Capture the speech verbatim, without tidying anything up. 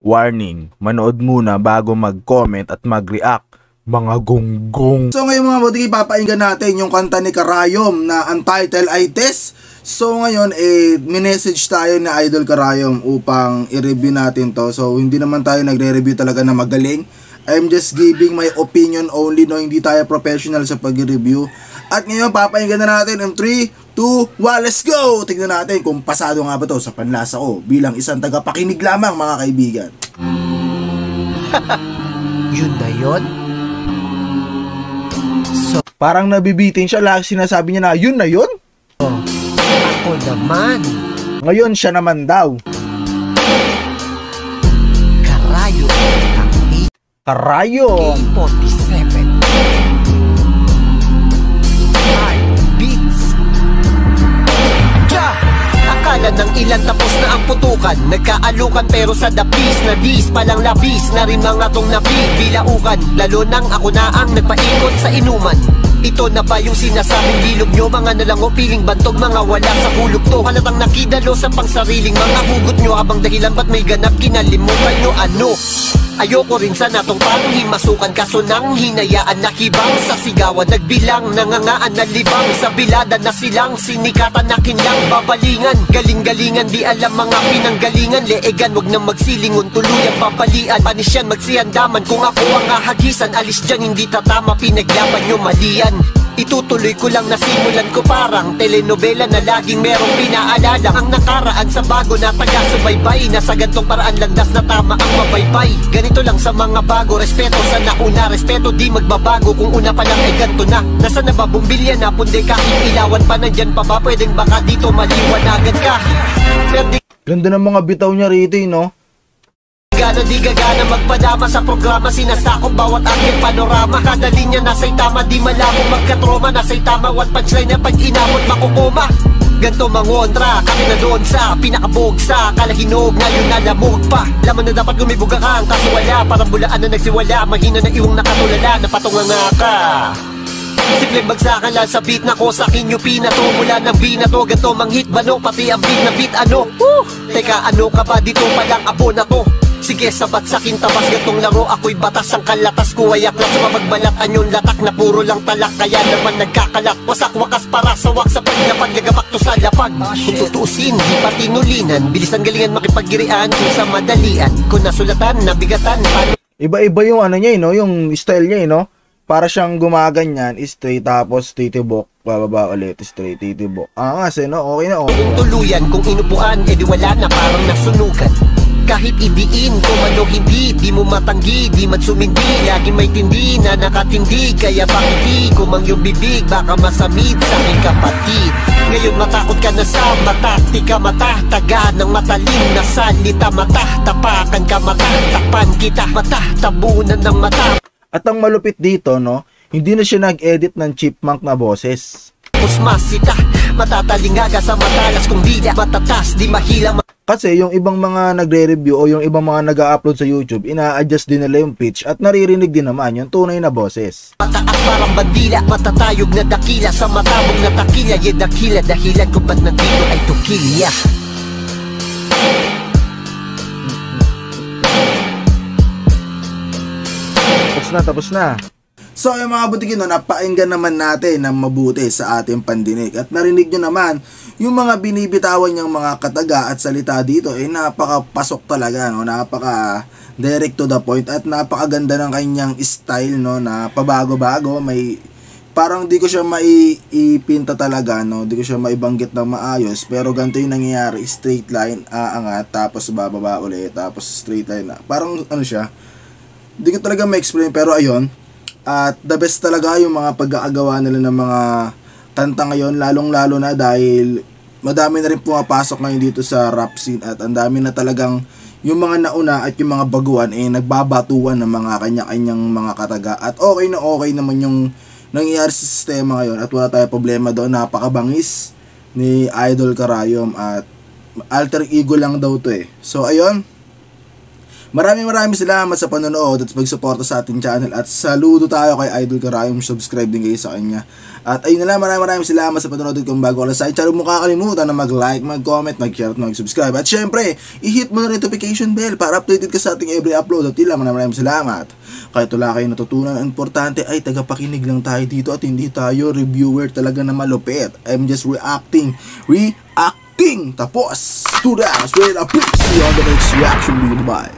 Warning, manood muna bago mag-comment at mag-react, mga gonggong. So ngayon mga buddy, papakinggan natin yung kanta ni Karayom na ang title ay Test. So ngayon, eh, minessage tayo ni Idol Karayom upang i-review natin to. So hindi naman tayo nagre-review talaga na magaling. I'm just giving my opinion only, no? Hindi tayo professional sa pag-review. At ngayon, papakinggan na natin in three, two, one, let's go! Tignan natin kung pasado nga ba to sa panlasa ko bilang isang tagapakinig lamang, mga kaibigan. Yun na yun? So, parang nabibitin siya, lagi sinasabi niya na yun na yun? Oh, ako naman. Ngayon siya naman daw. Karayom. Karayom. A forty-seven. Akala ng ilan tapos na ang putukan, nagkaalukan pero sa dapis na dis palang labis na rin mga tong nabibilaukan. Lalo nang ako na ang nagpaikot sa inuman. Ito na ba yung sinasabing bilog nyo? Mga nalango piling bantog, mga wala sa hulog to. Halatang nakidalo sa pangsariling mga hugot nyo. Abang dahilan ba't may ganap kinalimutan nyo ano? Ayoko rin sana tong parang himasukan, kaso nang hinayaan na kibang sa sigawan. Nagbilang, nangangaan na libang sa bilada na silang sinikatan na kinlang babalingan. Galing-galingan, di alam mga pinanggalingan. Leegan, wag nang magsilingon, tuluyang babalian. Panis yan, magsihandaman, kung ako ang ahagisan. Alis dyan, hindi tatama, pinaglaban nyo malian. Itutuloy ko lang, nasimulan ko parang telenovela na laging merong pinaalala. Ang nakaraan sa bago na taga-subaybay, nasa gantong paraan landas na tama ang mabaybay. Ganito lang sa mga bago, respeto sa nauna, respeto di magbabago. Kung una pa lang ay ganto na, nasa na ba bumbilya na punde kahit ilawan pa, nandyan pa ba pwedeng baka dito maliwanagan ka. Perdi ganda ng mga bitaw niya rito, no? Gana di gagana magpadama sa programa, sinasakop bawat aking panorama. Kada linya nasa'y tama, di malabo magkatroma. Nasa'y tama, one punchline na pag inamot makukuma. Ganto mangontra, kami na doon sa pinakabogsa. Kalahinog, ngayon nalamog pa. Laman na dapat gumibuga ka, kaso wala. Parang bulaan na nagsiwala, mahina na iwang nakatulala. Napatunga nga ka. Simpleng bagsakan lang sa beat na ko, sa akin yung pinato. Mula ng binato, ganto mang hit bano, pati ang beat na beat ano. Woo! Teka, ano ka ba dito palang abo na to? Sige, sabat sa kintabas, gatong laro ako'y batas. Ang kalatas ko ay aklas, mapagbalatan yung latak na puro lang talak. Kaya naman nagkakalak, wasak wakas para sawak sa paglapag. Nagabak to sa lapag, kung tutusin, di pa tinulinan. Bilisan galingan makipaggirian, kung sa madalian. Kung nasulatan, nabigatan, paano? Iba-iba yung ano niya, no? Yung style niya, no? Para siyang gumaganyan, straight, tapos titibok, bababa ulit, straight, titibok. Ah, kasi, no? Okay na, okay. Kung tuluyan, kung inupuan, edi wala na, parang nasunugan. Kahit idiin ko man o hindi, di mo matanggi, di man sumindi. Lagi may tindi na nakatindig, kaya bakit di kumang yung bibig, baka masamid sa aking kapatid. Ngayon matakot ka na sa mata, di ka matataga ng matalim na salita. Mata, tapakan ka, mata, tapan kita, mata, tabunan ng mata. At ang malupit dito, no, hindi na siya nag-edit ng chipmunk na boses. Pusmasita, matatalingaga sa matalas, kung di matatas, di mahila. Kasi yung ibang mga nagre-review o yung ibang mga nag-upload sa YouTube, ina-adjust din nila yung pitch at naririnig din naman yung tunay na boses. Mataas parang bandila, matatayog na dakila, sa matabong na takila. Ye dakila, dahilan kung ba't nandito ay tukilya. Tapos na, tapos na. So yung mga butikin, no, napainggan naman natin ng mabuti sa ating pandinig. At narinig nyo naman, yung mga binibitawan niyang mga kataga at salita dito, eh napakapasok talaga, no? Napaka direct to the point at napakaganda ng kanyang style, no, na pabago-bago. May parang di ko siya maiipinta talaga, no, di ko siya maibanggit na maayos, pero ganito yung nangyayari, straight line, aangat, tapos bababa ulit, tapos straight line na. Parang ano siya, di ko talaga ma-explain, pero ayun. At the best talaga yung mga pagkakagawa nila ng mga kanta ngayon, lalong-lalo na dahil madami na rin pumapasok ngayon dito sa rap scene at ang dami na talagang yung mga nauna at yung mga baguhan eh nagbabatuan ng mga kanya-kanyang mga kataga. At okay na okay naman yung nangyayari sa sistema ngayon at wala tayong problema doon. Napakabangis ni Idol Karayom at alter ego lang daw to eh. So ayun, Maraming maraming salamat sa panonood at pagsuporta sa ating channel. At saludo tayo kay Idol Karayom. Subscribe din kayo sa kanya. At ayun na lang, maraming maraming salamat sa panonood. Kung bago ka lang sa aking channel, huwag mo kakalimutan na mag-like, mag-comment, mag-share at mag-subscribe. At syempre, i-hit mo na notification bell para updated ka sa ating every upload. At yun lang, maraming maraming salamat. Kahit wala kayo natutunan, ang importante ay tagapakinig lang tayo dito at hindi tayo reviewer talaga na malupit. I'm just reacting. Reacting! Tapos, to that, as well, a see you on the next reaction video. Bye!